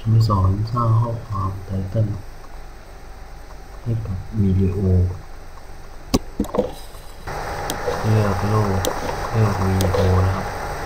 ช่วยสอนสร้างข้อความไตเติ้ลให้กับวิดีโอเลือกโลกเลือกวิดีโอนะครับ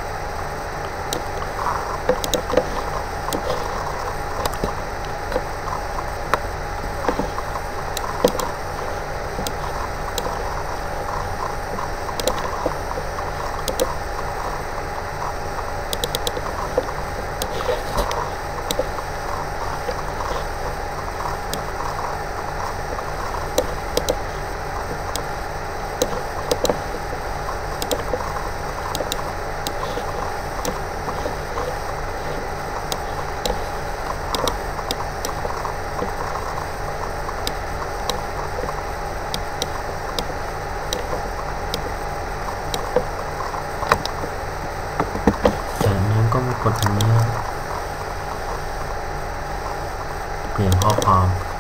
จากนั้นก็มากดตรงนี้เปลี่ยนข้อความ